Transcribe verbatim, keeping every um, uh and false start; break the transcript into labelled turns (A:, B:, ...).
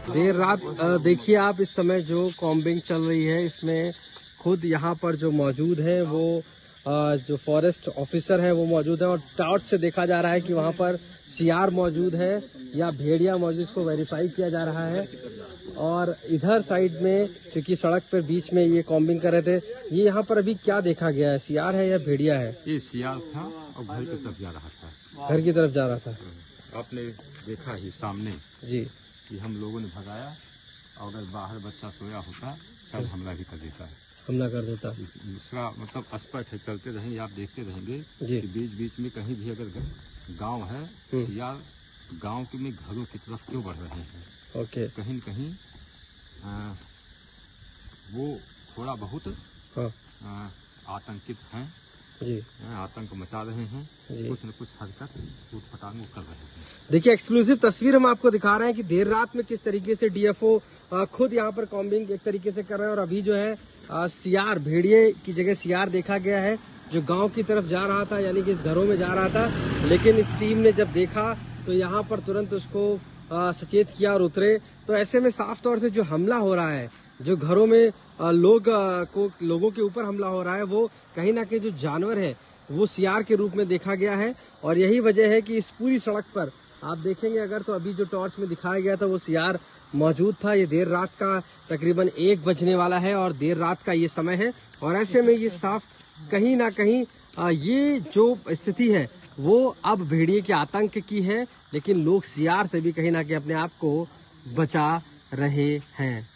A: देर रात देखिए आप इस समय जो कॉम्बिंग चल रही है इसमें खुद यहाँ पर जो मौजूद है वो जो फॉरेस्ट ऑफिसर है वो मौजूद है और टॉर्च से देखा जा रहा है कि वहाँ पर सियार मौजूद है या भेड़िया मौजूद, इसको वेरीफाई किया जा रहा है। और इधर साइड में क्योंकि सड़क पर बीच में ये कॉम्बिंग कर रहे थे, ये यहाँ पर अभी क्या देखा गया है, सियार है या भेड़िया है?
B: ये सियार था और घर की तरफ जा रहा था।
A: घर की तरफ जा रहा था।
B: आपने देखा ही सामने
A: जी
B: कि हम लोगों ने भगाया और अगर बाहर बच्चा सोया होता शायद हमला भी कर देता है,
A: हमला कर देता।
B: दूसरा मतलब स्पष्ट है, चलते रहेंगे आप देखते रहेंगे
A: जी।
B: कि बीच बीच में कहीं भी अगर गांव है सियार गांव के में घरों की तरफ क्यों बढ़ रहे हैं।
A: ओके।
B: कहीं न कहीं आ, वो थोड़ा बहुत
A: हाँ।
B: आ, आतंकित हैं
A: जी,
B: आतंक मचा रहे हैं, कुछ न कुछ हरकत उठपटांग कर रहे हैं।
A: देखिए एक्सक्लूसिव तस्वीर हम आपको दिखा रहे हैं कि देर रात में किस तरीके से डीएफओ खुद यहाँ पर कॉम्बिंग एक तरीके से कर रहे हैं और अभी जो है आ, सियार भेड़िए की जगह सियार देखा गया है जो गांव की तरफ जा रहा था, यानी कि इस घरों में जा रहा था। लेकिन इस टीम ने जब देखा तो यहाँ पर तुरंत उसको आ, सचेत किया और उतरे। तो ऐसे में साफ तौर से जो हमला हो रहा है, जो घरों में आ, लोग आ, को लोगों के ऊपर हमला हो रहा है, वो कहीं ना कहीं जो जानवर है वो सियार के रूप में देखा गया है। और यही वजह है कि इस पूरी सड़क पर आप देखेंगे अगर तो अभी जो टॉर्च में दिखाया गया था वो सियार मौजूद था। ये देर रात का तकरीबन एक बजने वाला है और देर रात का ये समय है और ऐसे में ये साफ कहीं ना कहीं आ, ये जो स्थिति है वो अब भेड़िए के आतंक की है, लेकिन लोग सियार से भी कहीं ना कहीं अपने आप को बचा रहे हैं।